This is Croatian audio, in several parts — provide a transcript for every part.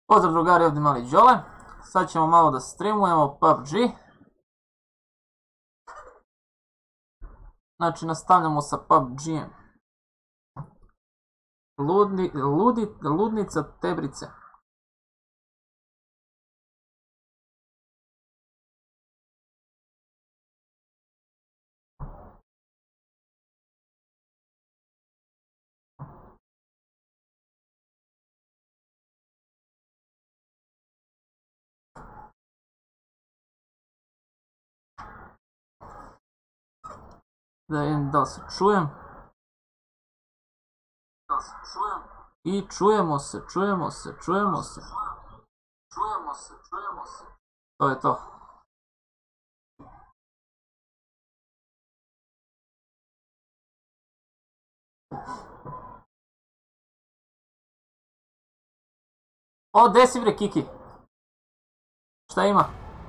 Pozdrav drugari, ovdje mali Đole. Sad ćemo malo da streamujemo PUBG. Znači nastavljamo sa PUBG-em. Ludnica Tebrice. Da vidim da li se čujem. I čujemo se. To je to. O, gdje si bre Kiki? Šta ima?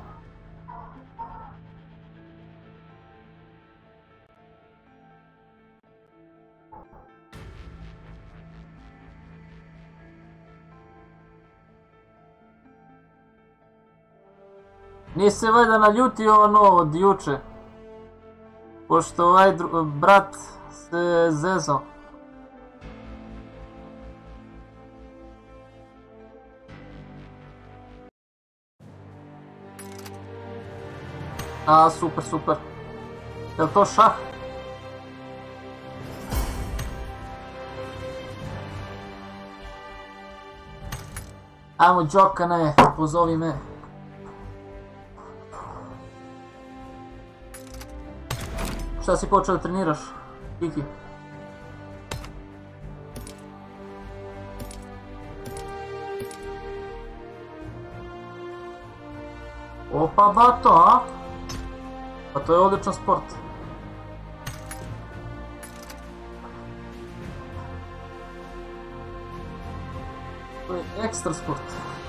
Nisi se valjda naljutio ono od juče, pošto ovaj brat se zezao. A, super. Jel to šah? Ajmo Đokane, pozovi me. Šta si počeo da treniraš, Kiki? Opa bato, a? Pa to je odličan sport. To je ekstra sport.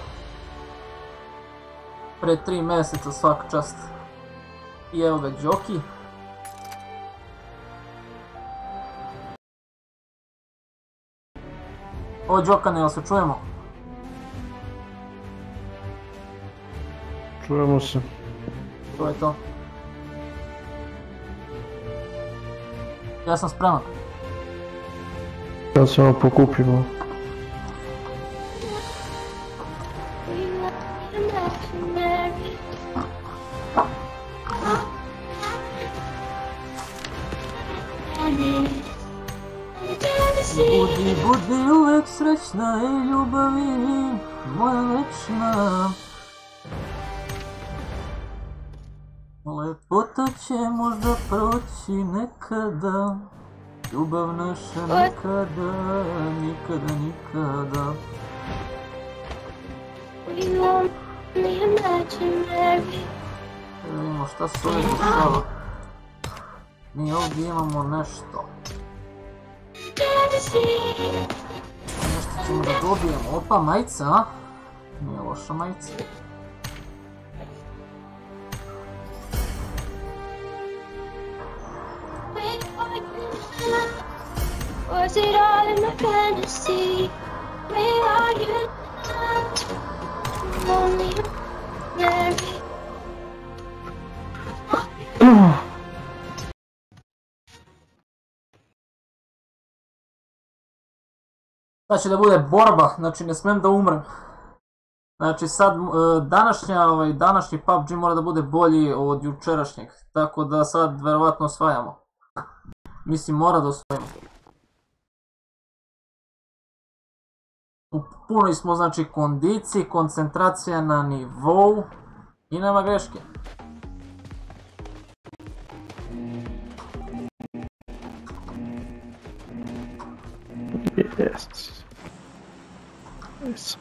Pre 3 mjeseca svaka čast. I evo ga Đoki. O Đokane, jel se čujemo? Čujemo se. To je to. Ja sam spreman. Sad samo pokupimo. Budi uvek srećna i ljubavi moja večna. Lepota će možda proći nekada, ljubav naša nikada. Vidimo šta se ovdje dešava. Mi ovdje imamo nešto. Nešto ćemo da dobijemo. Opa, majica, a? Nije loša majica. Was it all in my fantasy? Where are you now? Only Mary. Znači da bude borba, znači ne smem da umrem. Znači sad današnji PUBG mora da bude bolji od jučerašnjeg, tako da sad verovatno osvajamo. Mislim mora da osvojimo. Upuni smo znači kondiciji, koncentracija na nivou i nema greške. Yes.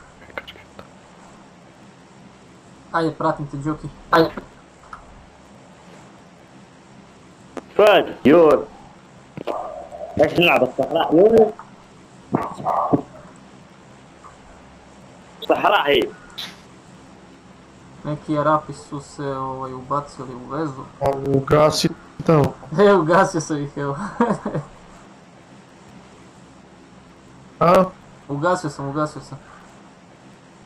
Ajde, pratim te Đoki. Ajde. فهد يور ليش نلعب الصحراء يور الصحراء هي Neki Arapi su se ubacili u vezu. Ugasi tamo. Ugasio sam ih, evo. A? Ugasio sam.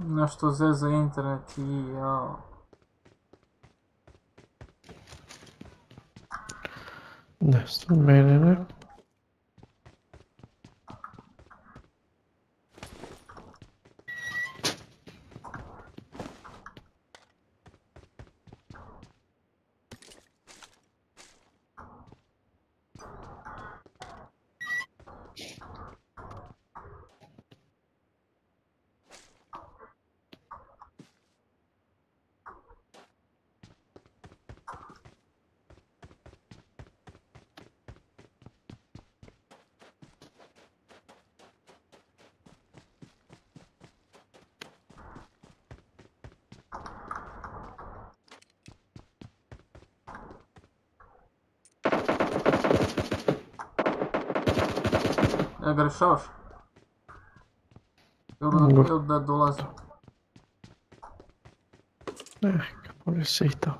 Nešto zeza internet i jao. Ne znam, mene ne. Ja ga rešavaš? Mogu. Ili da dolazi? Kako bi se i to.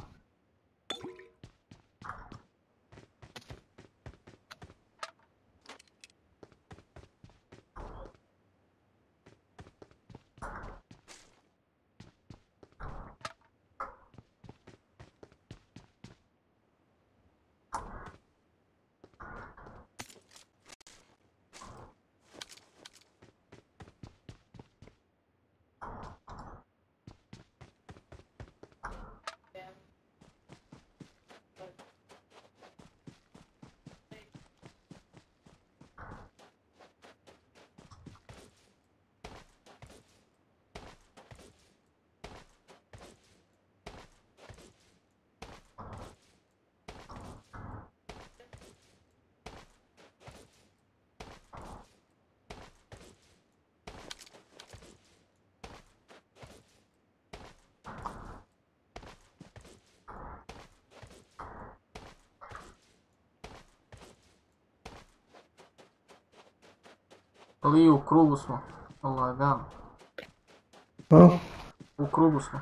Ali u krugu smo. Lagano. A? U krugu smo.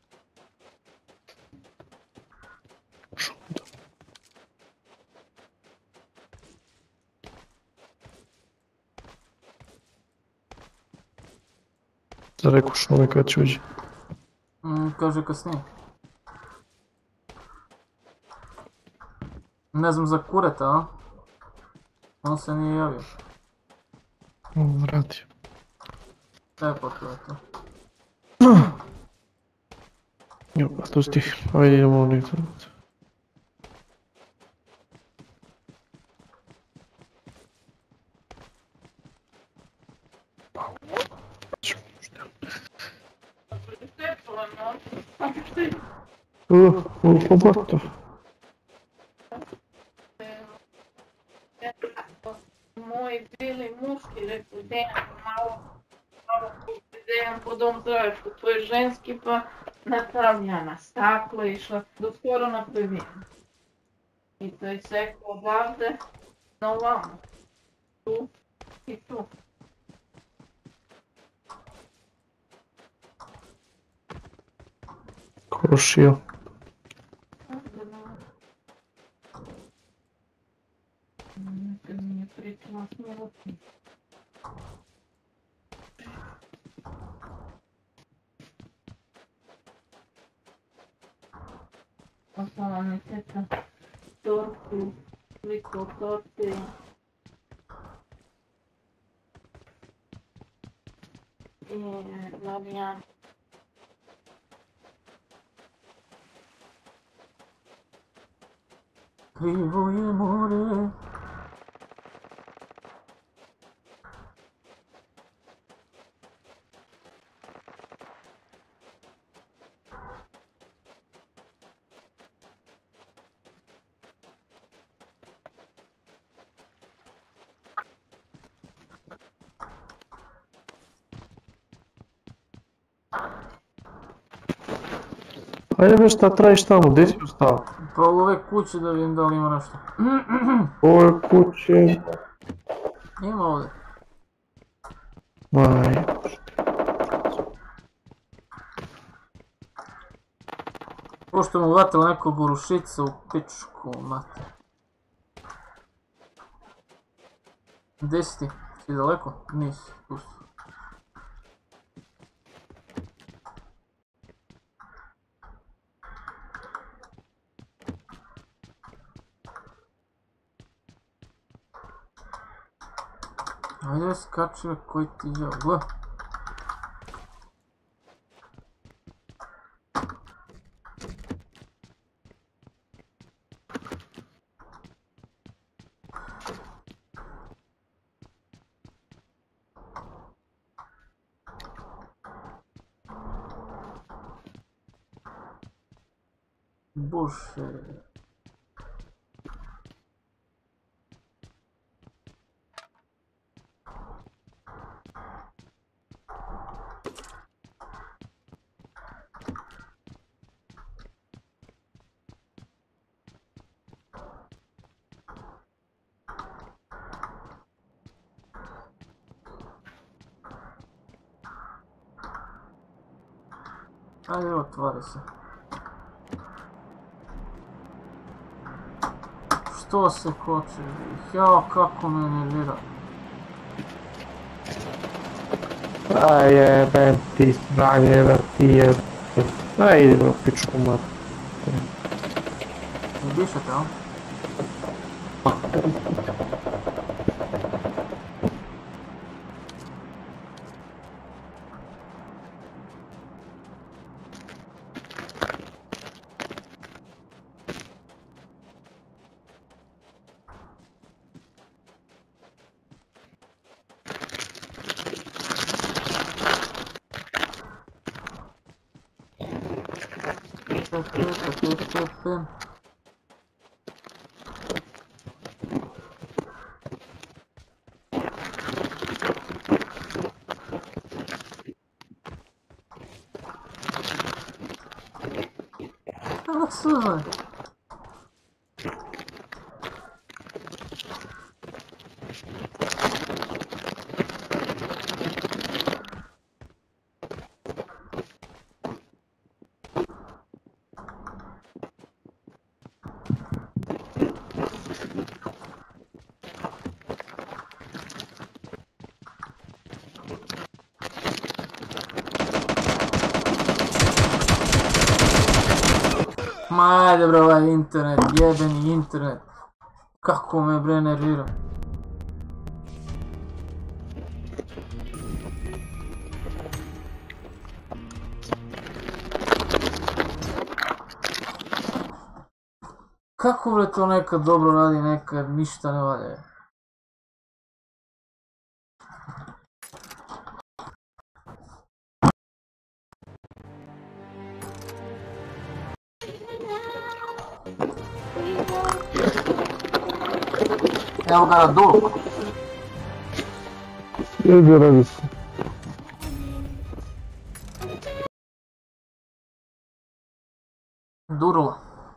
Da rekao šume kad će uđi. Kaže kasnije. Ne znam za kureta, a? On se nije javio. Vratio. Pa to je to. Jo, a to stih. Ajde idemo u internet. Pogotovo. Moj bili muški rekao, Dejan, malo Dejan po dom zoveš, tvoj ženski pa napravlja na staklo, išla do skoro na prvijenu. I to je sekao odavde na ovamo. Tu i tu. Krušio. Nekad mi je pričala s milutim. Poslala mi teta tortu, sliku torte. I Labijan. Krivo je more. Ajde već šta trajiš tamo, gdje si ostao? Pa u ove kuće da vidim da li ima nešto. Ove kuće... Ima ovdje. Maj... Pošto mu vatilo neko burušica u pičku, mate. Gdje si ti? Si daleko? Nisi, tu si. Ajde skače koji ti je, gle. Bože. Ajde, otvori se. Što se koče? Jao, kako me nervira. A jebem ti stranje da ti je... Aj, idi u pičku mat. Ne dišete, a? Kako suze? Ma ajde bre ovaj internet, jebeni internet. Kako me bre nervira. Kako bre to nekad dobro radi, nekad ništa ne valja. Evo ga na dolu. Jedi radi se. Durla.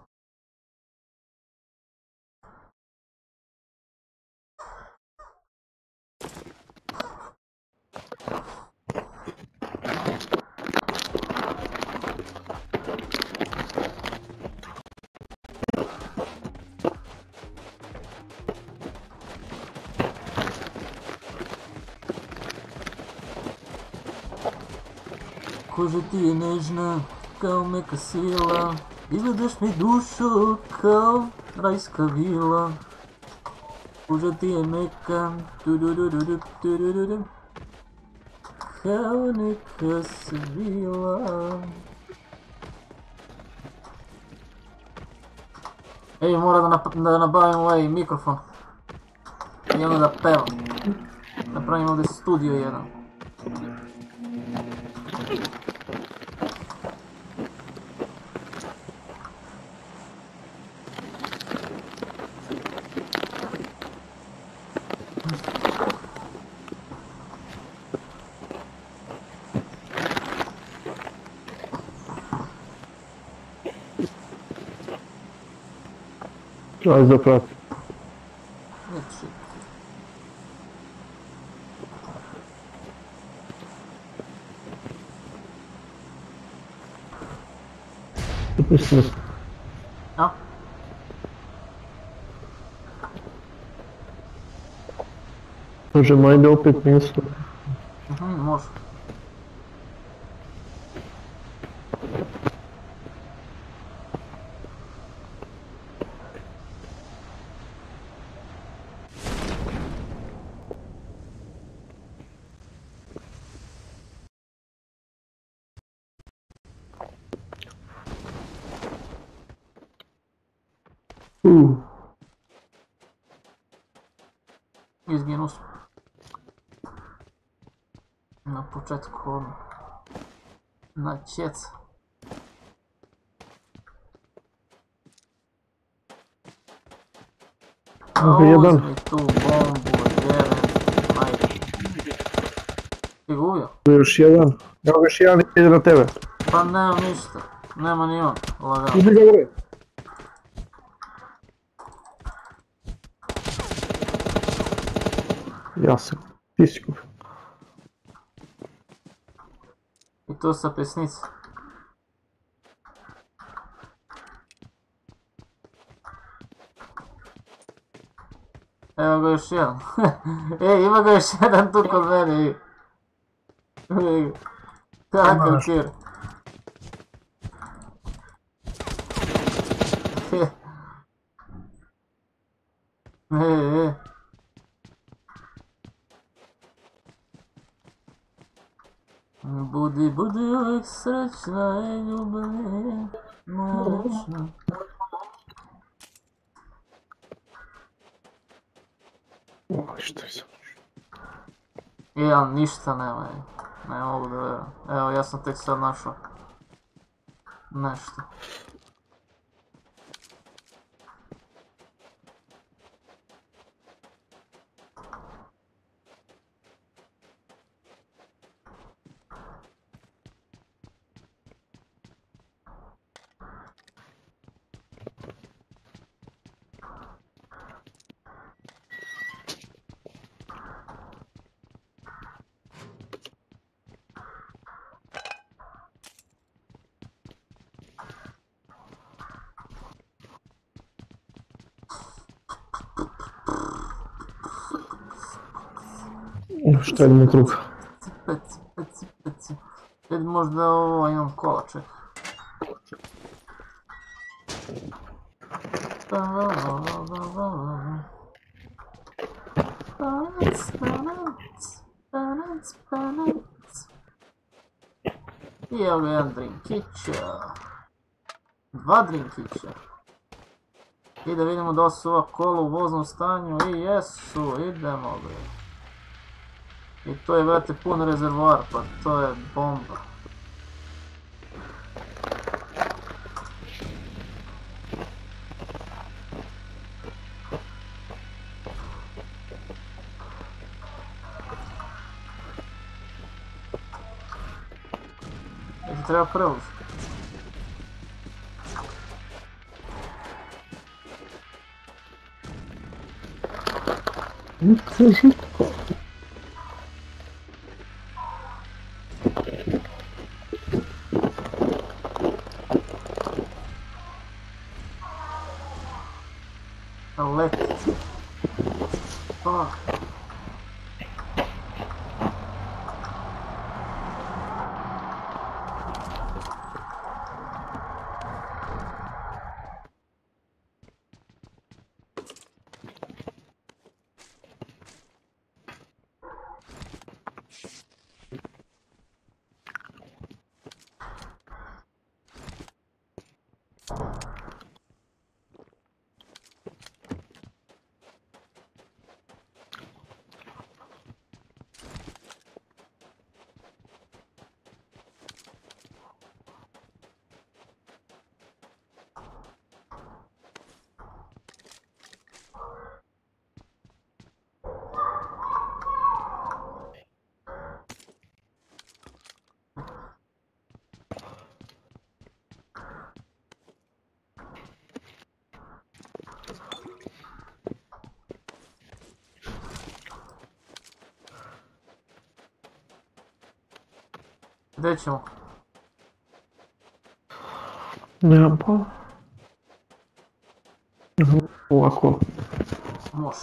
Koža ti je nežna kao meka sila, izgledaš mi dušo kao rajska vila. Koža ti je meka, kao neka svila. Ej, moram da nabavim ovaj mikrofon i onda da pevam. Napravim ovdje studio jedan. Ajde zaprati. Neći. Mislim. A? Možemo ajde opet mjesto. Može. Izginu smo. Na početku ono. Na čec. Jedan. Uzmi tu bombu, jebem, majke. Ti ga ubio? Još jedan. Evo još jedan ide na tebe. Pa nema ništa. Nema ni on. Lagano. Idi ga bre. Ja sam. Ti si kupio. I to sa pesnice. Evo ga još jedan. Ej, ima ga još jedan tu kod mene. Vidi ga. Kakav kjer. Budi, budi uvijek srećna i ljubavna, moćna. Što je sam? Ja ništa nema, ne mogu da verujem. Evo, ja sam tek sad našao nešto. Šta je na krug? Cipe, cipe, cipe, cipe. Vidi možda ovo imam kola, čekaj. I evo ga jedan drinkića. 2 drinkića. I da vidimo da li su ova kola u voznom stanju. I jesu, idemo bre. I to je, brate, pun rezervoar, pa to je bomba. Ti treba prevoz. Leti. Fuck. Gdje ćemo? Nemam pa. Ovako. Može.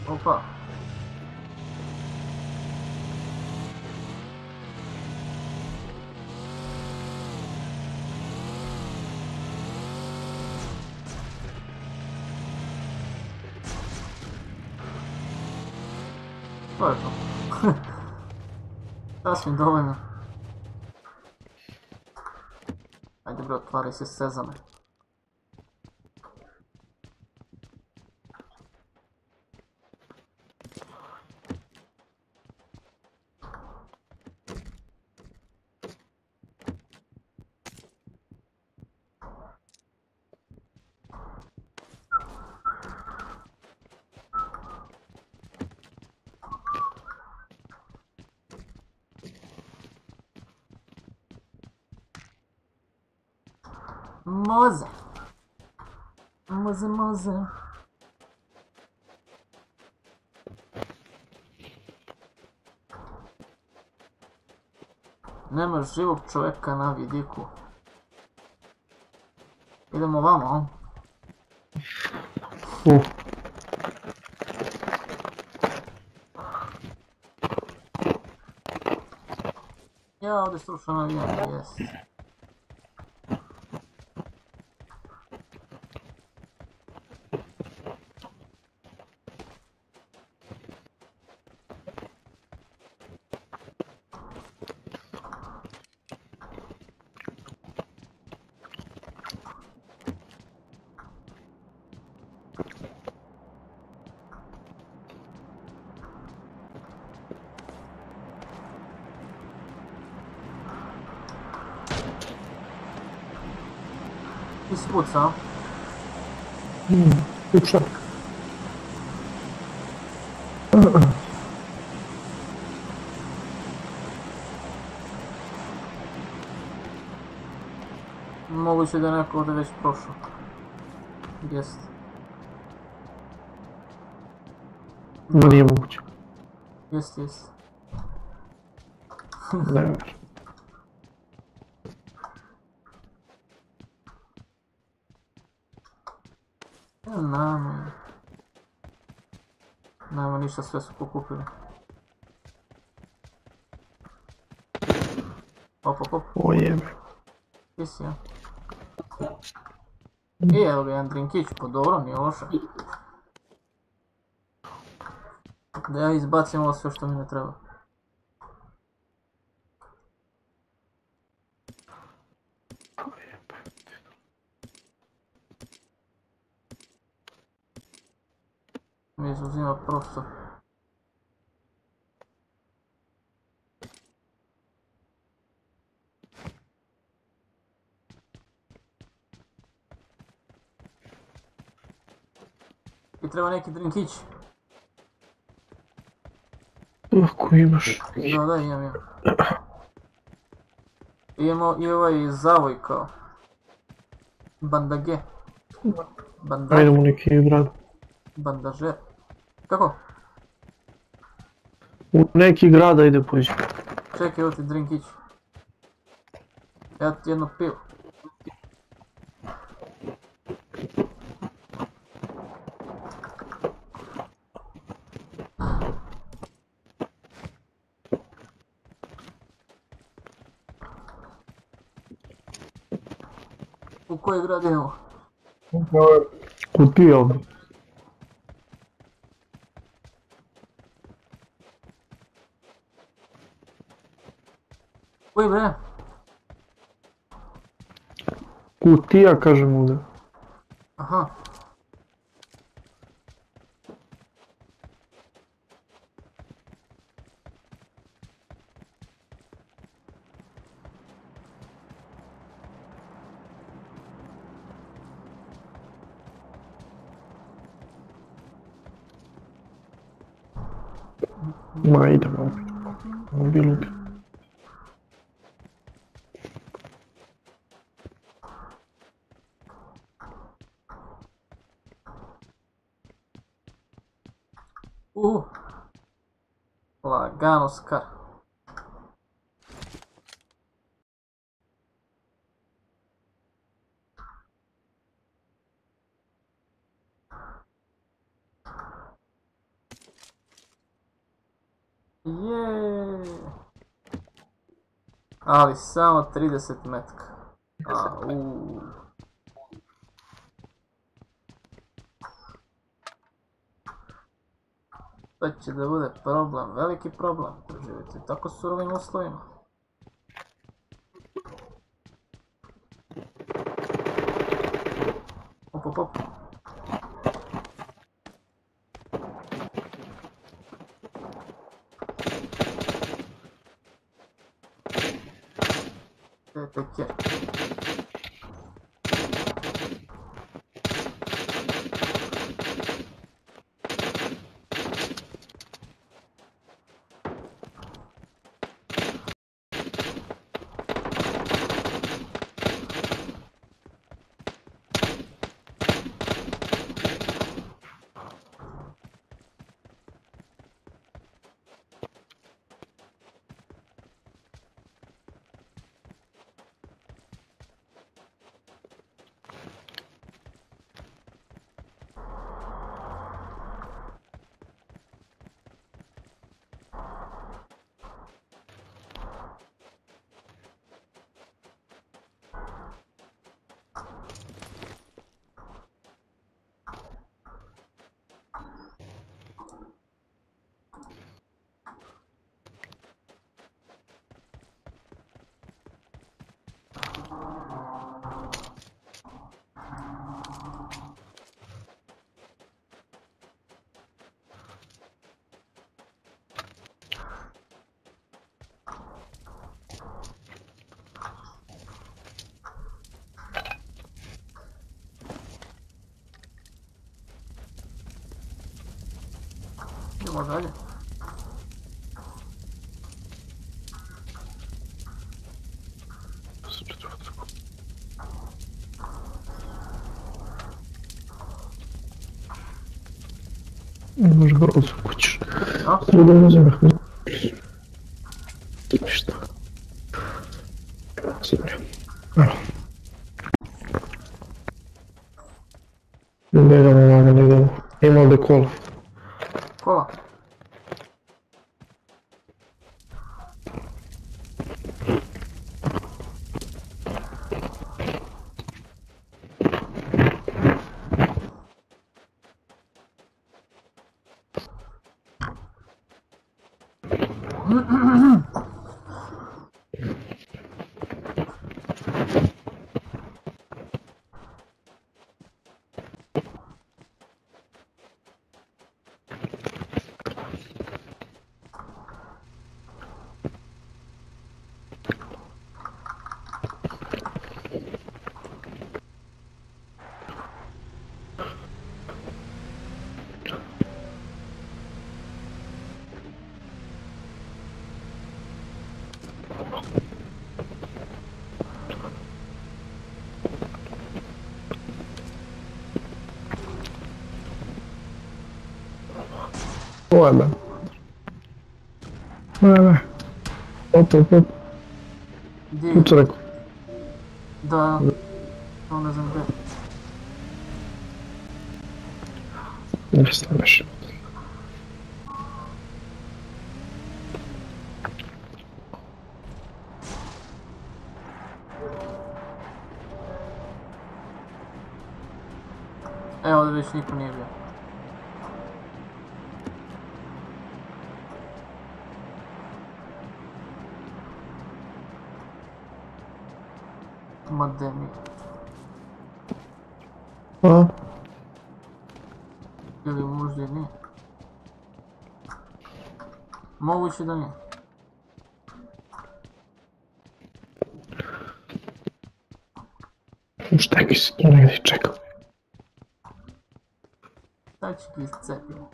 Opa. To je to. Sasvim dovoljno. Ajde bre, otvaraj se sezame. Može. Može. Nema živog čovjeka na vidiku. Idemo vamo, a? Ja ovdje slušam navijanje, jes. Ispucao. Pučak. Moguće da je neko ovdje već prošao. Jest. Nije moguće. Jest. Ne ver. Nema ništa, sve su pokupili. Hop. O jebe. Gdje si ja? Evo ga jedan drinkić, pa dobro, nije loše. Da ja izbacim ovo sve što mi ne treba. Mi izuzima prostor. I treba neki drinkić. Ako imaš. Da, imam. Imamo i ovaj zavoj kao. Bandage. Ajde u neki grad. Bandažer. Kako? U neki grad ajde pođi. Čekaj, evo ti drinkić. Ja ti jedno pivo. U koji grad idemo? Kod ti ovdje. Koji bre? Kutija kažem ovdje. Aha. Ma idemo opet. Mobilu bi. Lagano skar. Je. Ali samo 30 metka. To će da bude problem, veliki problem da živite u tako surovim uslovima. Op. Peki. Idemo dalje. Može brzo kućiš. A? Treba da uzmeh. Ništa. Super. Evo. Ne idemo. Ima ovdje kola. Kola. Ovo je ben. Ne. Op. Gdje? Kucu rekao. Da. To ne znam gdje. Ne staneš. Evo ovdje već niko nije bio. Ma de mi. A? Ili možda i nije. Moguće da nije. Šta je se tu negdje čekao? Sad će ga iscepimo.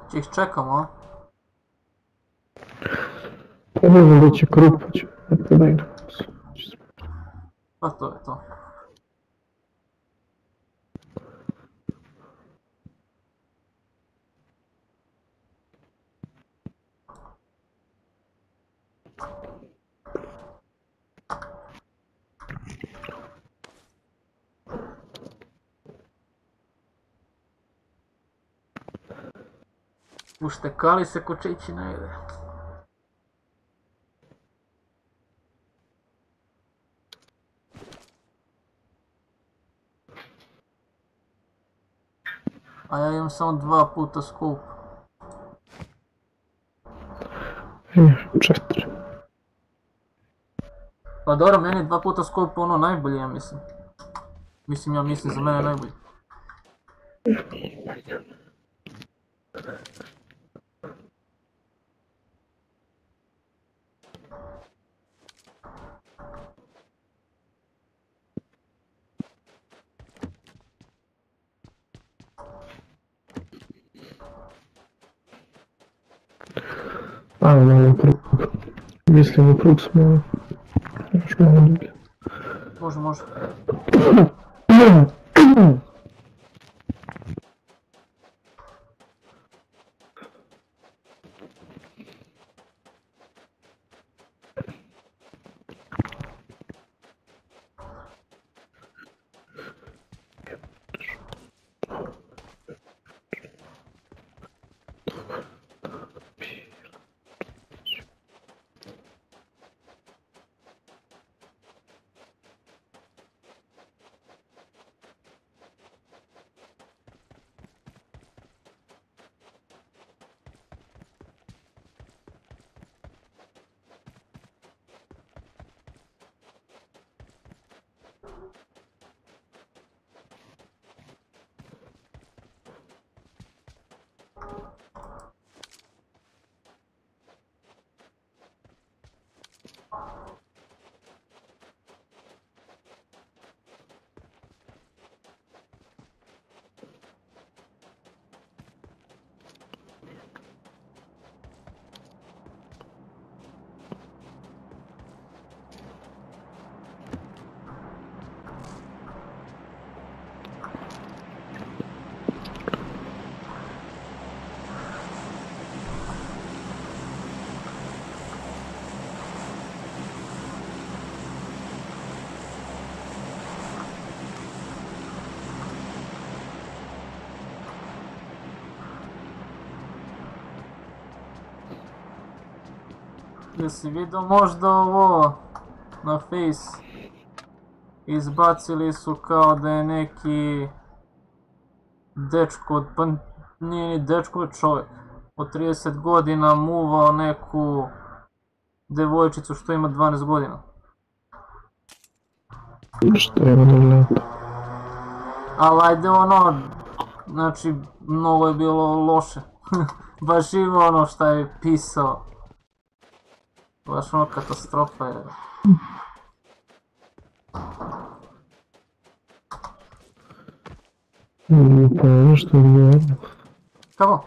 Če ih čekamo, a? Pa ne znam da će krup, pa će da igram. Pa to je to. Uštekali se ko čići ne ide. A ja imam samo 2 puta skup. Imam 4. Pa dobro, meni je 2 puta skup ono najbolje, ja mislim. Ja mislim za mene najbolje. Ajmo malo krug. Mislim u krug smo još malo dublje. Može. Jesi vidio možda ovo na Face? Izbacili su kao da je neki dečko, pa nije ni dečko, već čovjek od 30 godina muvao neku devojčicu što ima 12 godina. Što je ono gledati? Ali ajde ono, znači mnogo je bilo loše. Baš ima ono šta je pisao. Baš ono katastrofa je. Pa ono što je odgovarano. Kako?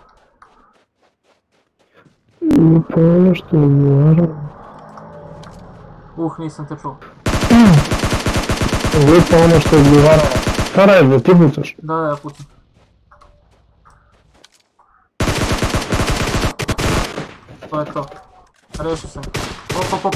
Pa ono što je odgovarano. Nisam te čuo. Lijepo ono što je odgovarano. Šta radiš da ti pucaš? Da, ja pucam. To je to. Rešio sam. Op.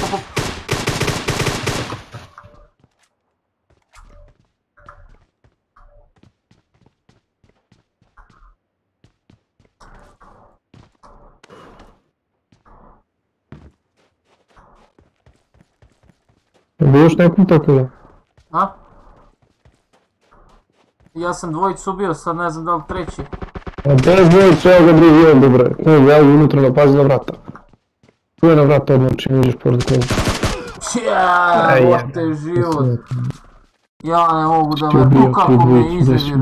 Bi još nekom tako da? A? Ja sam dvojicu ubio, sad ne znam da li treći. A bez dvojicu, evo ga drugi jedan dobro. Ne, ja unutra napazi na vrata. Tu je na vrata odmah čim uđeš pored koga. What je život. Ja ne mogu da me tu kako me izevira.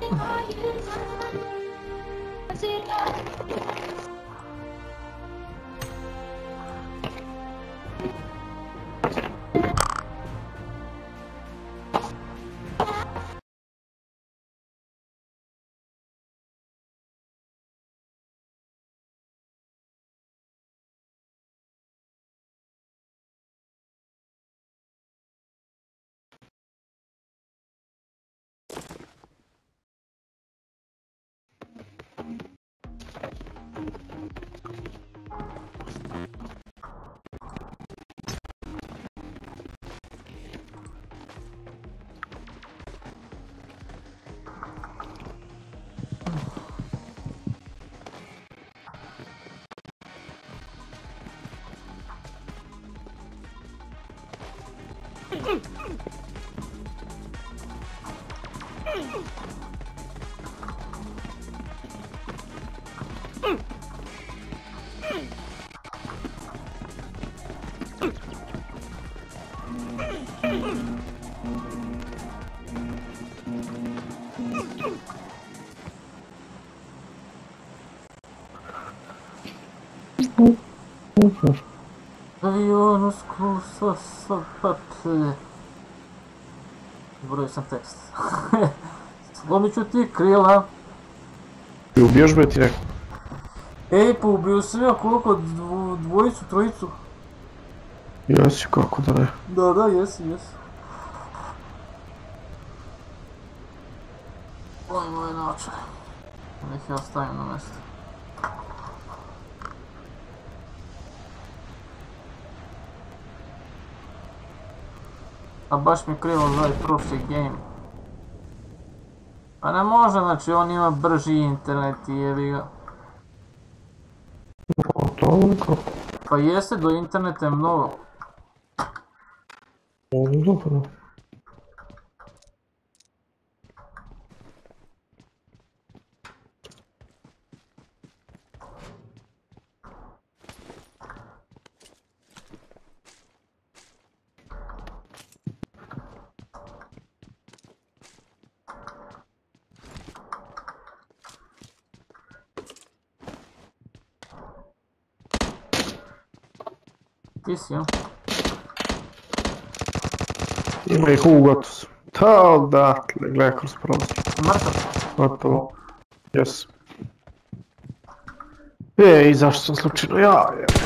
Avionu sklusa papile. Zaboravio sam tekst. Slomit ću ti krila. I ubiješ be ti neko? Ej, pa ubio sam ja koliko? Dvojicu, trojicu? Jesi, kako da ne. Da, jesi. Oj, moj naočaj. Nek ja stavim na mjesto. A baš mi krivo za ovaj prošli game. Pa ne može, znači on ima brži internet i jebi ga. O, toliko. Pa jeste, do interneta je mnogo. Dobro. Ti si, ja? Ima ih ugotu. Ta odatle, gledaj kroz prozor. Mrtav. Gotovo. Jes. I zašto sam slučajno ja?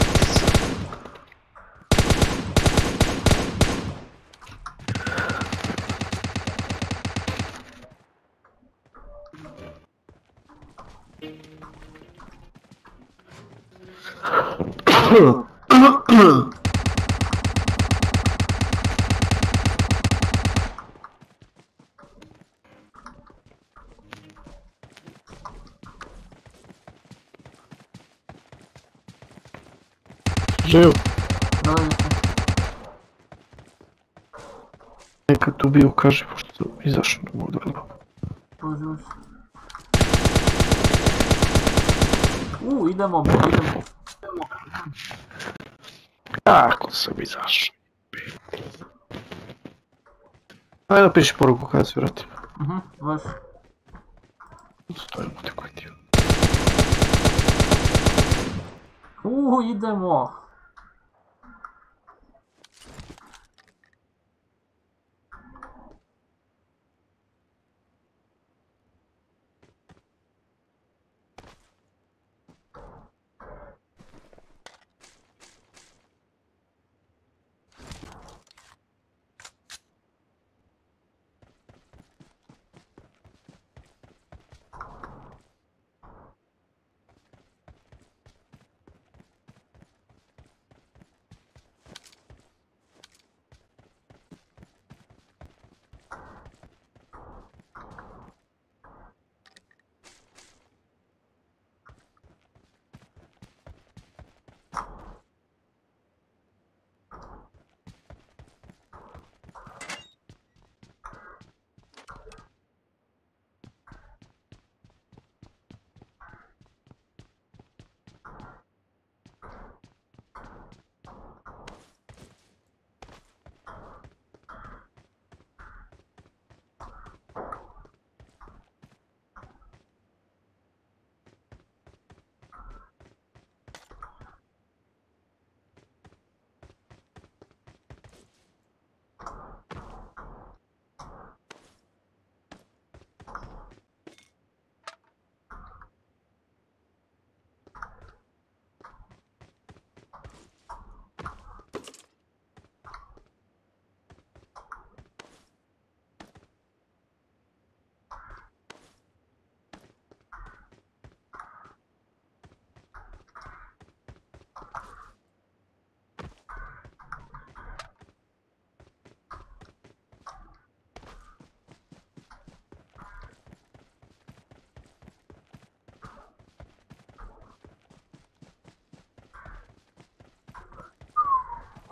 Živ. Dolazi se. Neka tu bio, kaže, pošto sam izašao na mogu da. Uži. Idemo. Kako sam izašao? Ajde napiši poruku kada se vratim. Baš. Stojimo te koji ti. Idemo.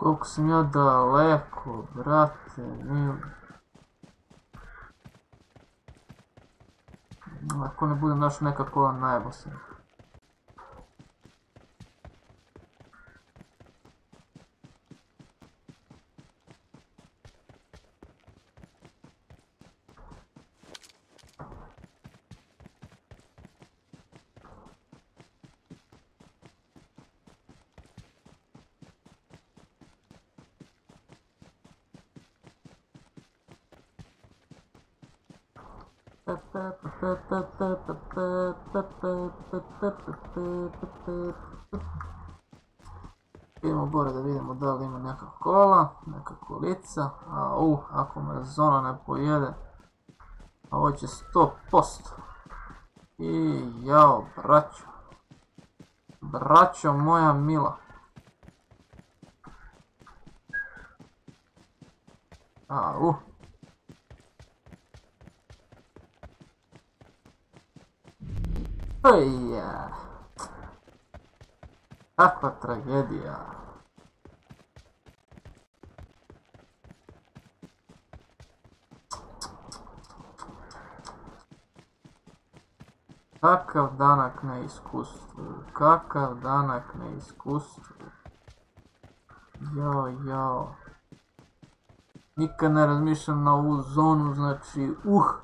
Koliko sam ja daleko, brate, mili. Ako ne budem našao neka kola, najebo sam. Idemo gore da vidimo da li ima neka kola, neka kolica. Ako me zona ne pojede, a ovo će 100%. I jao, braćo. Braćo moja mila. Ojja. Kakva tragedija. Kakav danak na iskustvu, kakav danak na iskustvu. Jao. Nikad ne razmišljam na ovu zonu, znači,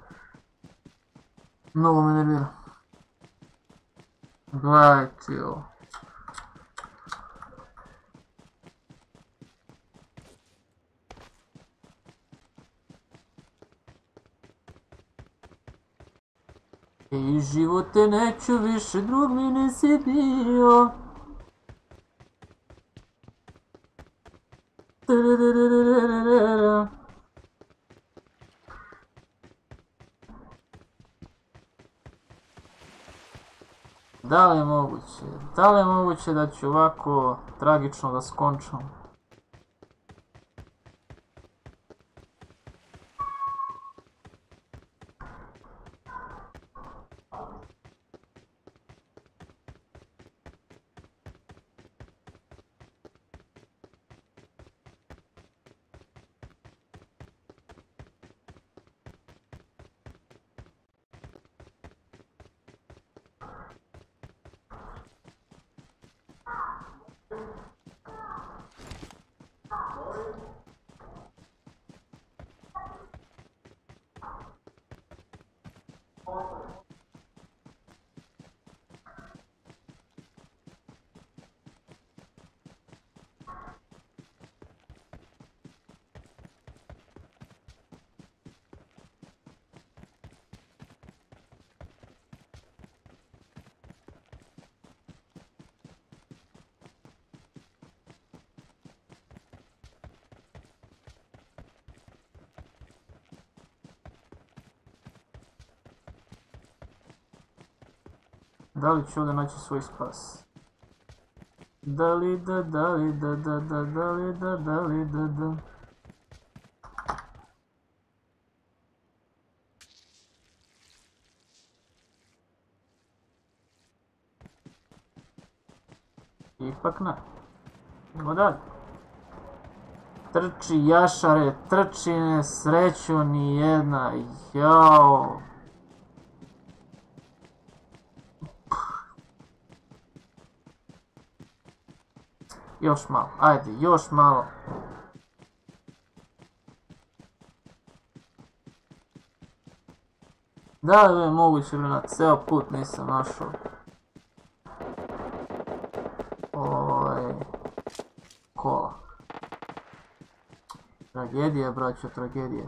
mnogo me nervira. Gledajte ovo. Ej, živote neću više, drug mi nisi bio. Da li je moguće da ću ovako tragično da skončam? Da li ću ovdje naći svoj spas? Da li da. Ipak ne. Idemo dalje. Trči jašare, trči, ne sreću ni jedna, jao. Još malo, ajde, još malo. Da li je moguće, na ceo put nisam našao kola. Tragedija, braćo, tragedija.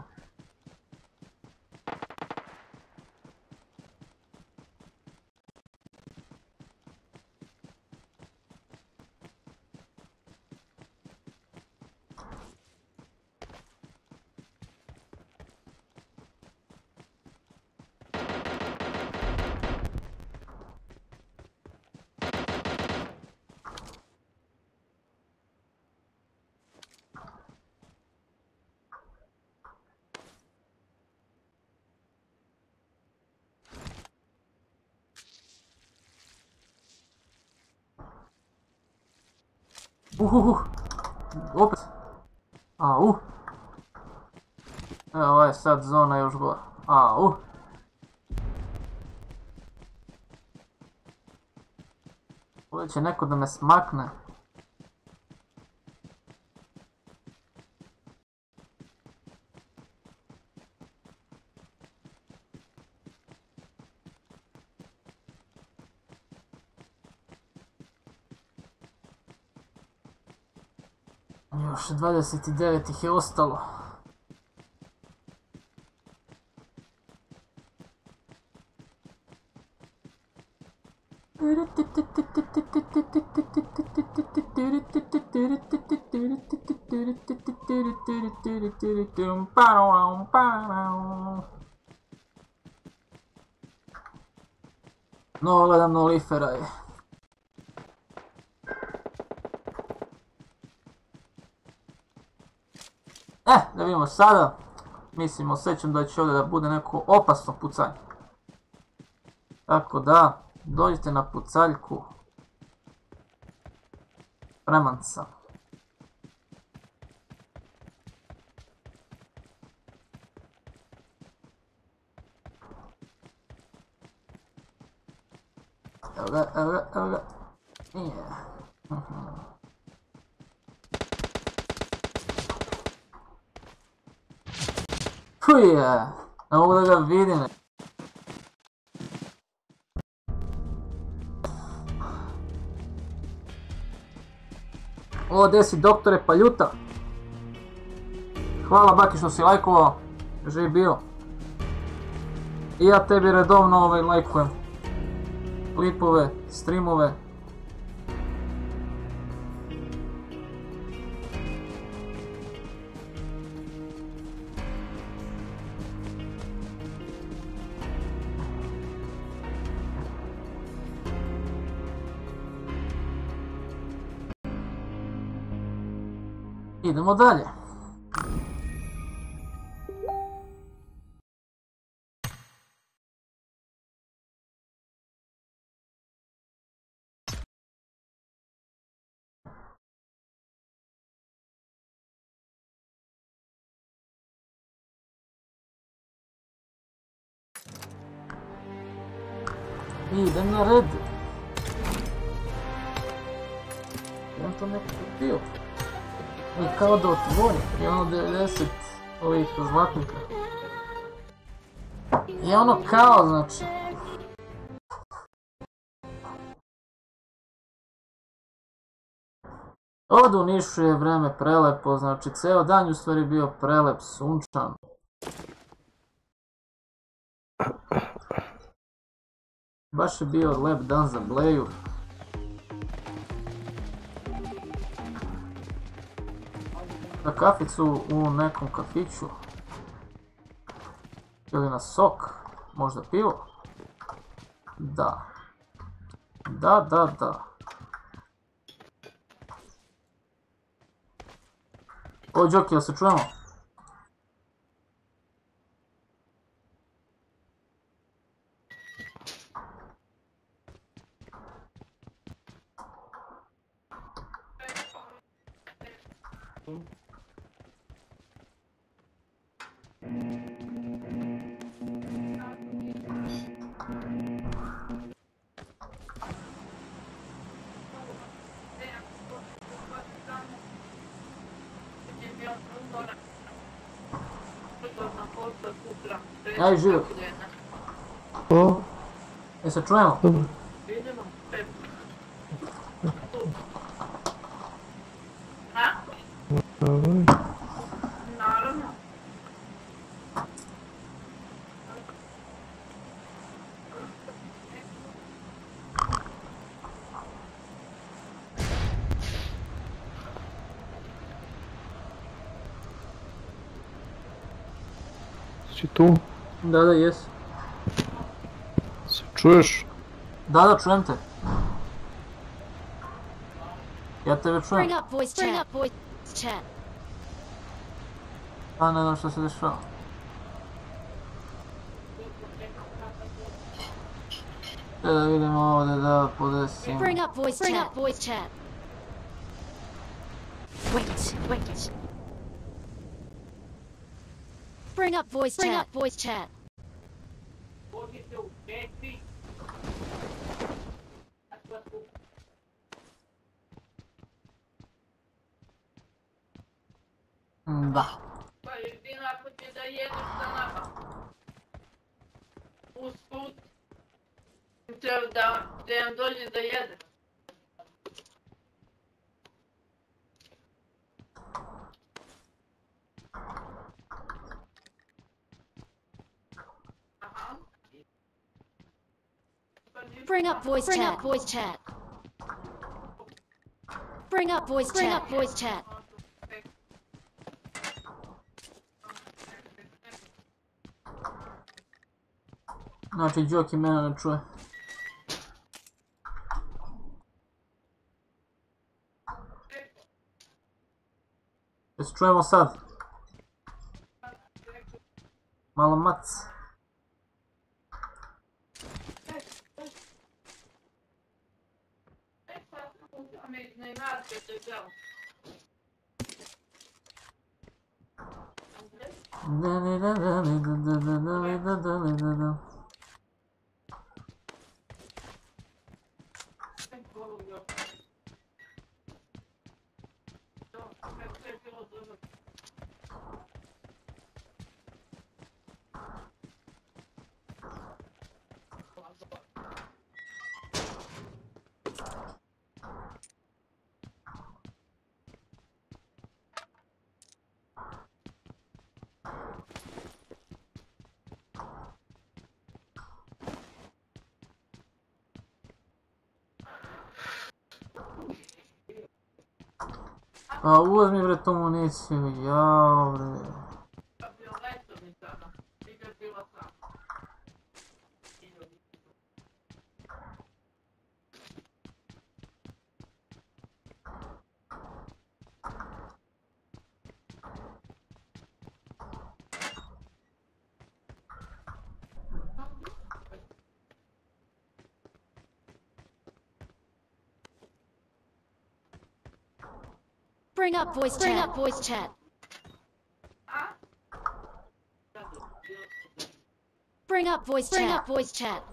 Opet. sad zona još gore. Au. Ovdje će neko da me smakne. Još 29 ih je ostalo. No, gledam no lifera je. Da vidimo sada. Mislim, osjećam da će ovdje da bude neko opasno pucanje. Tako da, dođite na pucaljku. Spreman sam. Evo ga, evo ga, evo ga. Fuje, ne mogu da ga vidim. O, gdje si doktore Paljuta? Hvala baki što si lajkovao, živ bio. I ja tebi redovno lajkujem klipove, streamove. Idemo dalje. Idem na red. Imam to neko kupio. I kao da otvori, i ono 90 ovih zlatnika. I ono kao, znači. Ovdje u Nišu je vreme prelepo, znači ceo dan je u stvari bio prelep, sunčan. Baš je bio lep dan za Bleju. Na kaficu u nekom kafiću. Ili na sok, možda pivo? Da. Da. O, Đoki, jel se čujemo? Aj, živo. O, Jel se čujemo? Naravno. si tu? Da, jes. Se čuješ? Da, čujem te. Ja tebe čujem. Bring up voice chat. Pa ne znam što se dešava. Da vidimo ovdje da podesim. Bring up voice chat. Wait. Bring up voice chat. Bring up voice chat. Dođite u četiri. Da. Pa jedino ako će da jedeš sa nama. Usput. Treba da nam dođe da jede. Aha. Bring up voice chat. Bring up voice chat. Bring up voice chat. Bring up voice chat. Znači, Đoki mene ne čuje. Jesi čujemo sad? Malo mac. Pa uzmi bre tu municiju, jao bre. Bring up voice chat. Bring up voice chat. Bring up voice chat. Bring up voice chat.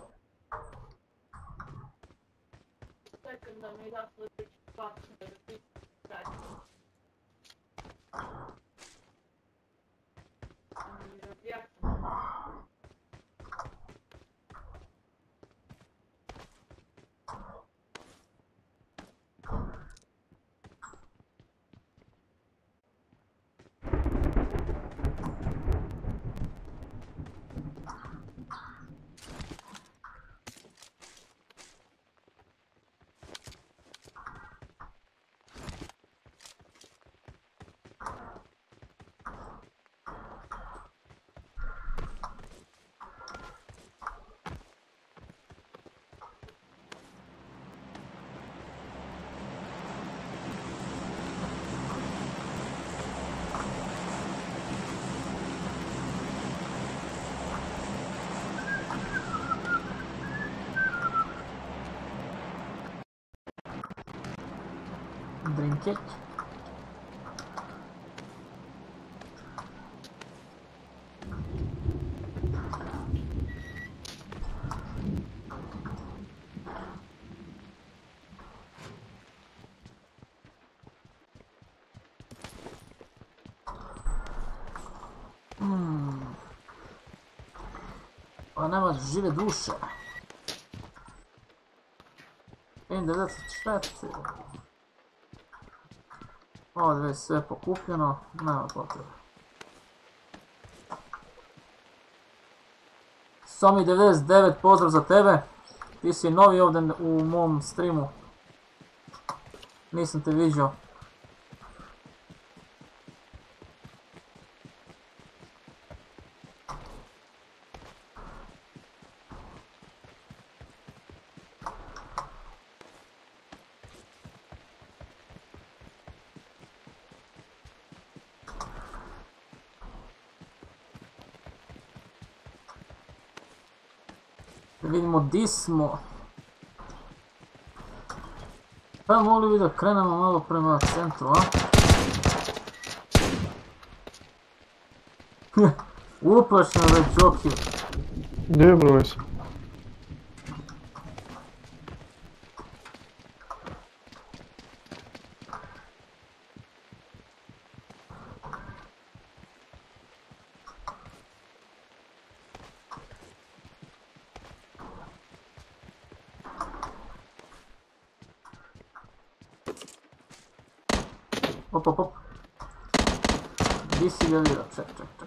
Drink it. Pa nema žive duše. 94. Ovdje je sve pokupljeno, nema potrebe. Somi99, pozdrav za tebe. Ti si novi ovdje u mom streamu. Nisam te viđao. Vidimo di smo. Pa mogli bi da krenemo malo prema centru, a? Uplašno već Džokir. Gdje je broj se? Op, op, op. Gdje si ga vidio? Ček.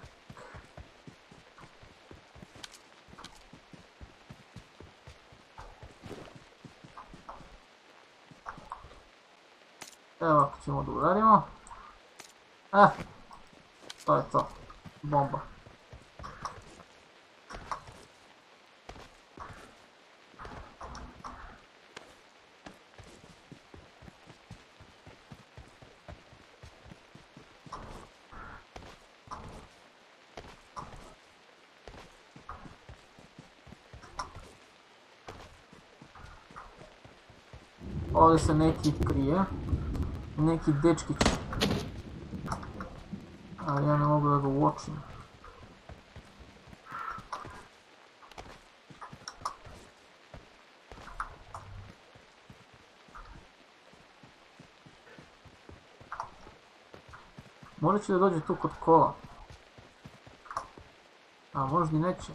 Evo ako ćemo da uradimo. To je to. Bomba. Ovdje se neki krije. Neki dečkić. Ali ja ne mogu da ga uočim. Možda će da dođe tu kod kola. A možda i neće.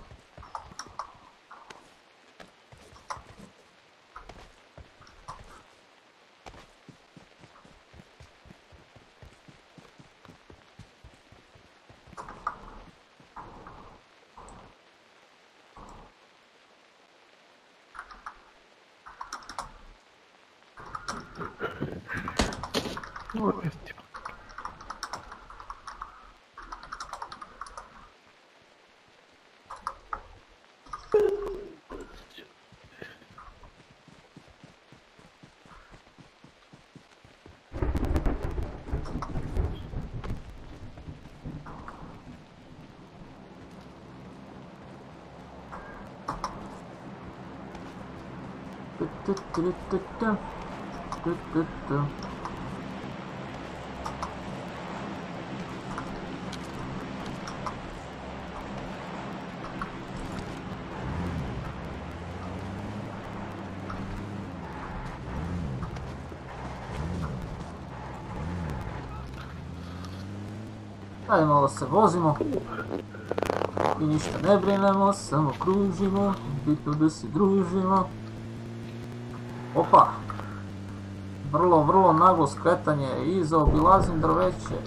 Ajde malo se vozimo i ništa ne brinemo, samo kružimo, bitno da se družimo. Opa! Vrlo naglo skretanje i zaobilazim drveće.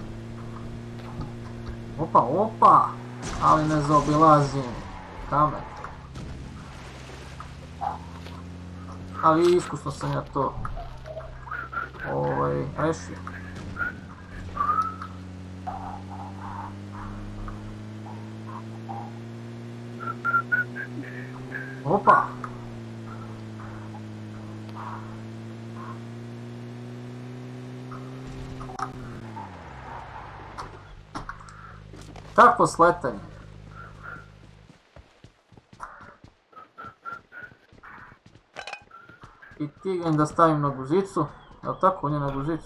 Opa! Ali ne zaobilazim kamen. Ali iskusno sam ja to rešio. Opa! Takvo sletanje. I stignem da stavim na guzicu. Jel' tako? On je na guzicu.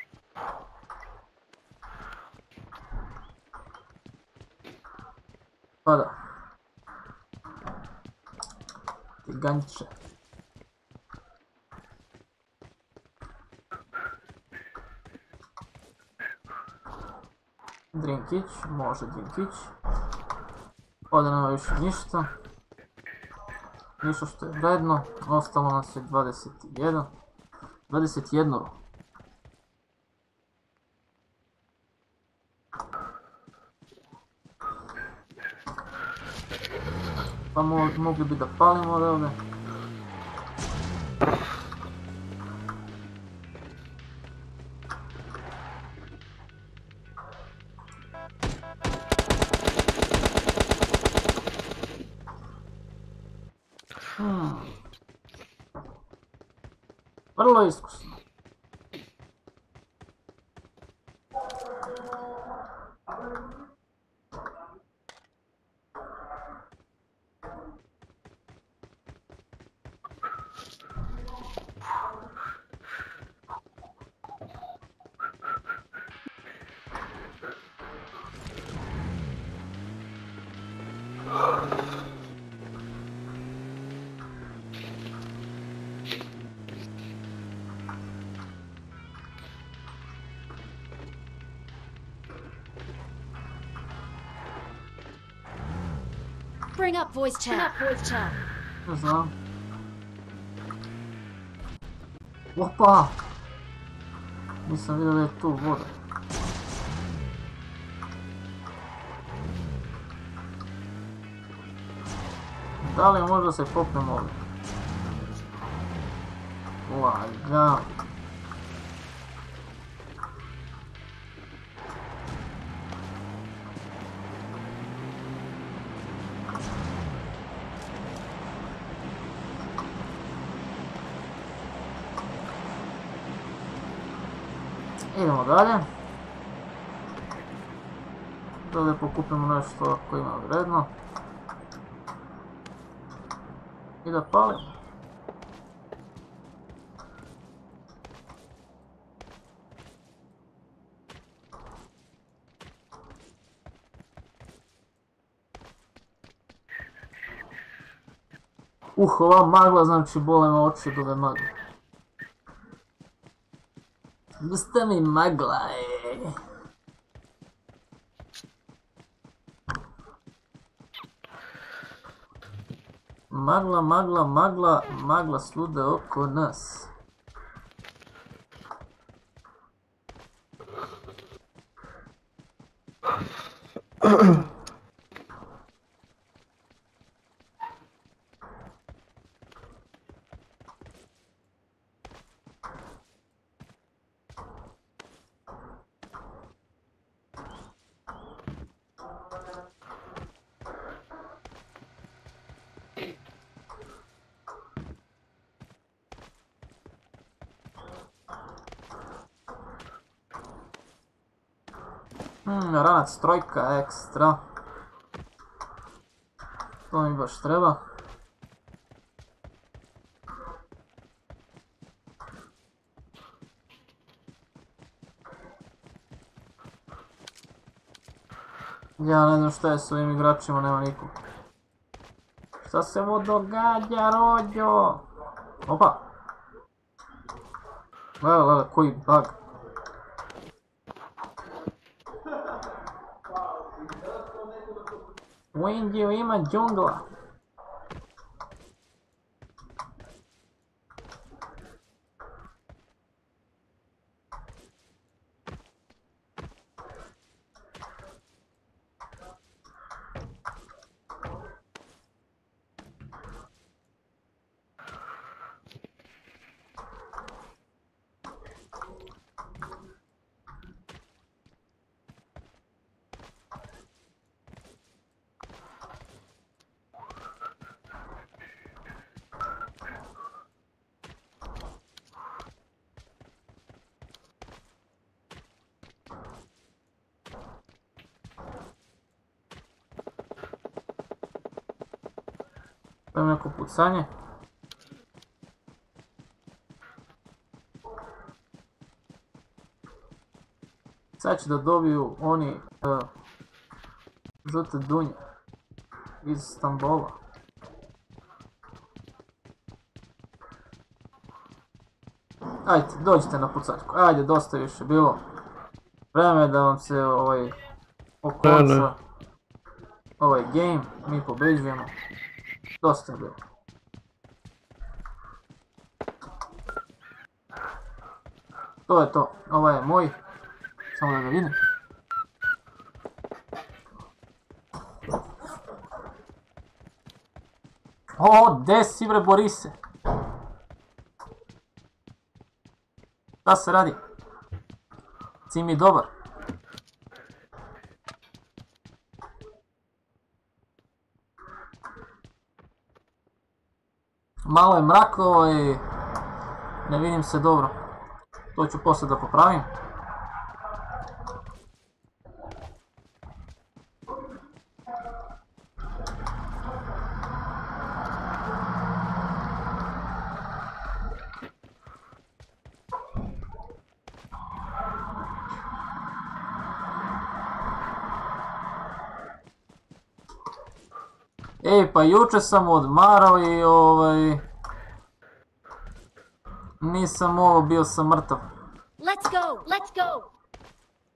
Pa da. Tiganče. Drinkić, može drinkić. Ovdje nema više ništa. Ništa što je vredno. Ostalo nas je 21. 21. Pa mogli bi da palimo ovdje. Vrlo iskusno. Bring up voice chat. Bring up voice chat. Ne znam. Opa! Nisam vidio da je tu voda. Da li možda se popnemo ovdje? Lagano. Idemo dalje. Dalje pokupimo nešto ako ima vredno. I da palimo. Ova magla, znači bole me oči od ove magle. Gusta mi magla, Magla, magla, magla, magla svuda oko nas. Ranac trojka ekstra. To mi baš treba. Ja ne znam šta je s ovim igračima, nema nikog. Šta se mu događa, rođo? Opa! Lele, koji bug. U Indiju ima džungla. To je neko pucanje. Sad će da dobiju oni žute dunje iz Stambola. Ajde, dođite na pucačku. Ajde, dosta više bilo. Vreme je da vam se okonča ovaj game. Mi pobeđujemo. Dosta je bilo. To je to. Ovaj je moj. Samo da ga vidim. O, gde si bre Borise? Šta se radi? Si mi dobar. Malo je mrako i ne vidim se dobro. To ću poslije da popravim. Ej, pa juče sam odmarao i nisam bio sam mrtav. Let's go! Let's go!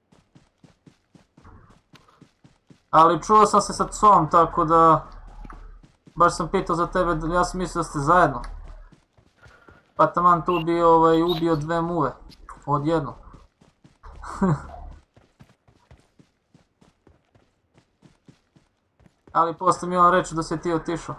Ali čuo sam se sa psom, tako da Baš sam pitao za tebe, ja sam mislio da ste zajedno. Pa taman tu bi ubio dve muve. Odjedno. Ali poslije mi on reče da si ti otišao.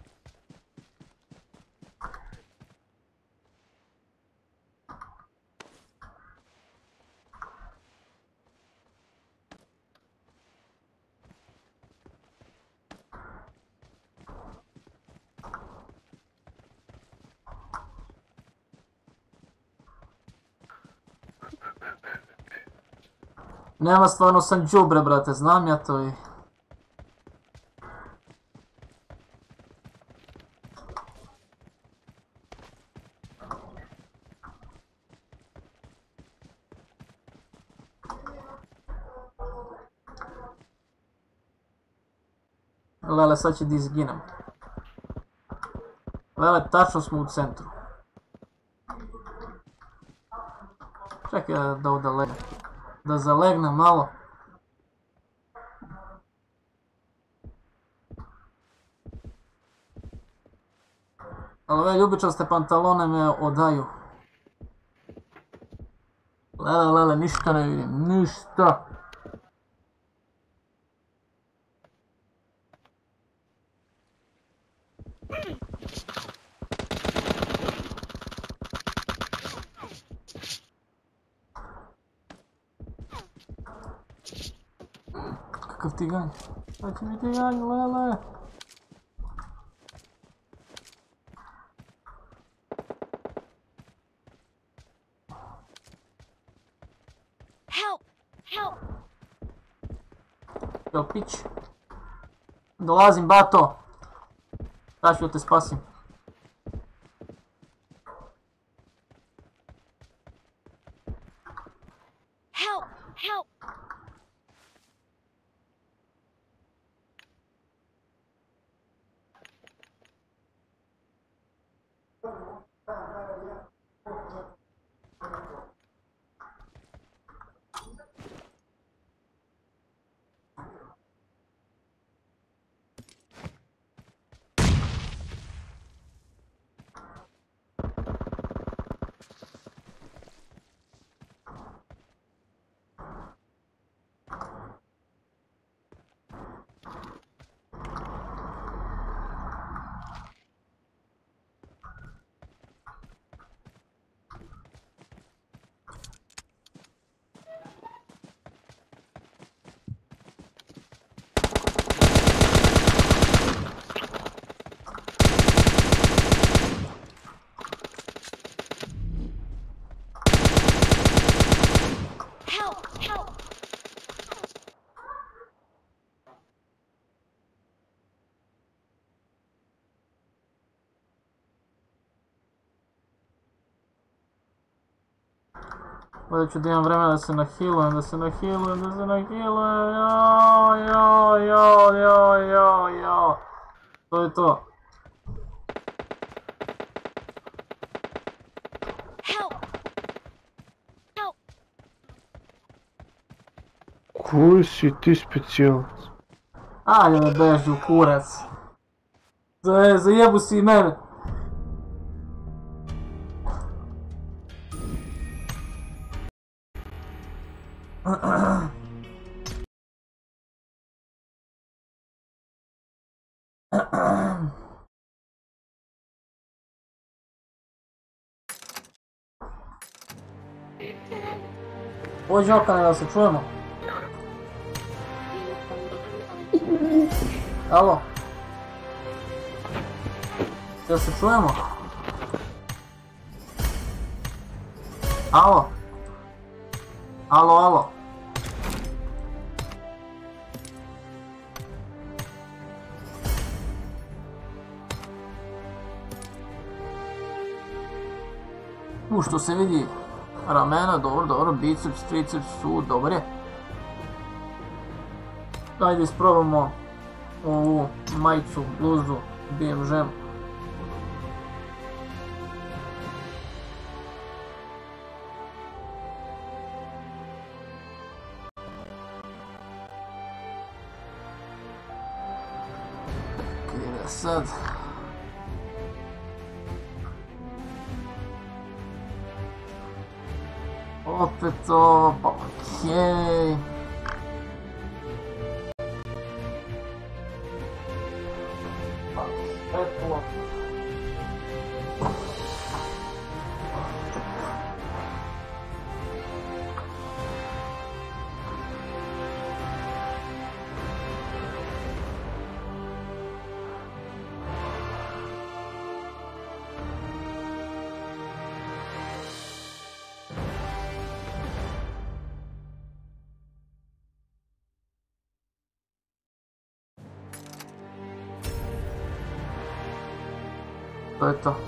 Nema, stvarno sam đubre, brate, znam ja to i... Lele, sad će da izginem. Lele, tačno smo u centru. Čekaj da ovdje legnem. Da zalegnem malo. Ali ove ljubičaste pantalone me odaju. Lele, ništa ne vidim, ništa. Kakav ti ganj? Šta će mi ti ganj, Lele? Help! Help! Jel pić? Dolazim, bato! Sad ću da te spasim. Help! Help! Ovdje ću da imam vremena da se nahilujem, joj. To je to. Koji si ti specijalac? Ajde me beži u kurac. Zajebu si i mene. Pođi okane da se čujemo. Alo? Da se čujemo? Alo? Alo? Što se vidi ramena, dobro, biceps, triceps su, dobar je. Ajde isprobamo ovu majicu, bluzu, BMŽ. sad. Opet ovo, pa okej. Pa svetlo. To je to.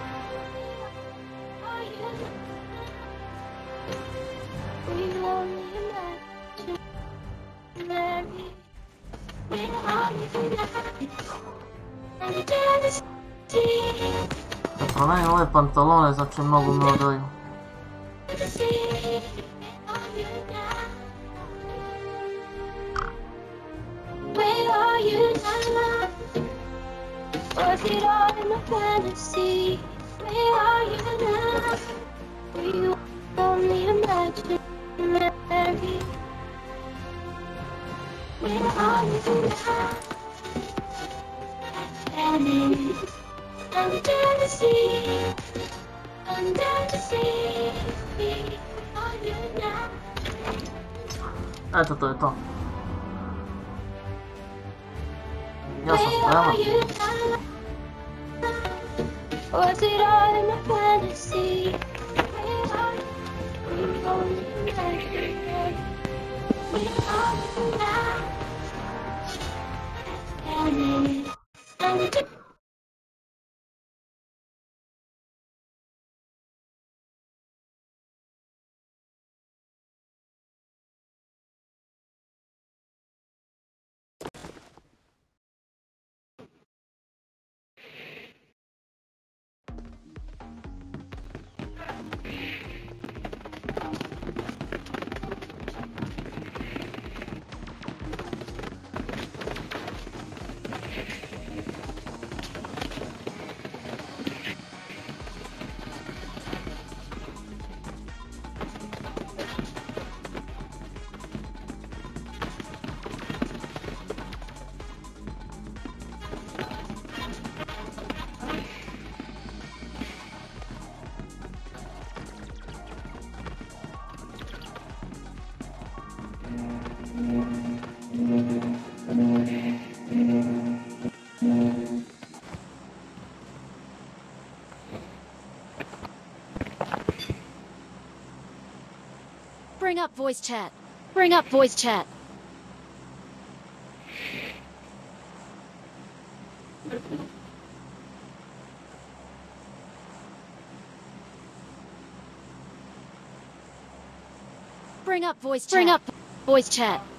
Da promenim ove pantalone, znači mnogo mi odaju. Was it all in a fantasy? Where are you now? Were you only imaginary? Where are you now? Standing under the sea, under the sea. Where are you now? Eto, to je to. Ja sam spreman. Was it all in a fantasy? Where are you only imaginary? Where are you now? Standing under. Bring up voice chat. Bring up voice chat. Bring up voice chat. Bring up voice chat.